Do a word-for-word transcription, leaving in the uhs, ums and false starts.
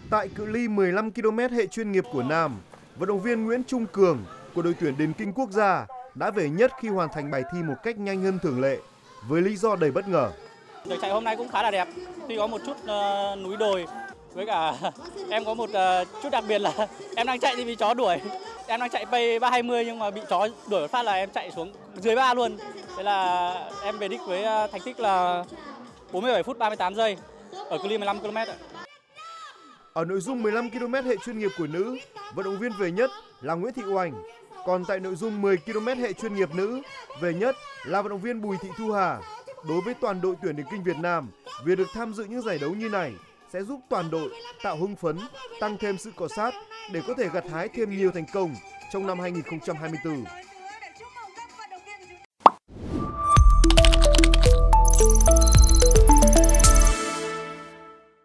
Tại cự ly mười lăm ki lô mét hệ chuyên nghiệp của nam, vận động viên Nguyễn Trung Cường của đội tuyển điền kinh quốc gia đã về nhất khi hoàn thành bài thi một cách nhanh hơn thường lệ với lý do đầy bất ngờ. Đường chạy hôm nay cũng khá là đẹp, tuy có một chút uh, núi đồi, với cả em có một uh, chút đặc biệt là em đang chạy thì bị chó đuổi. Em đang chạy pace ba hai mươi nhưng mà bị chó đuổi một phát là em chạy xuống dưới ba luôn. Thế là em về đích với uh, thành tích là bốn mươi bảy phút ba mươi tám giây ở cự ly mười lăm ki lô mét. Ở nội dung mười lăm ki lô mét hệ chuyên nghiệp của nữ, vận động viên về nhất là Nguyễn Thị Oanh. Còn tại nội dung mười ki lô mét hệ chuyên nghiệp nữ, về nhất là vận động viên Bùi Thị Thu Hà. Đối với toàn đội tuyển điền kinh Việt Nam, việc được tham dự những giải đấu như này sẽ giúp toàn đội tạo hưng phấn, tăng thêm sự cọ sát để có thể gặt hái thêm nhiều thành công trong năm hai nghìn không trăm hai mươi tư.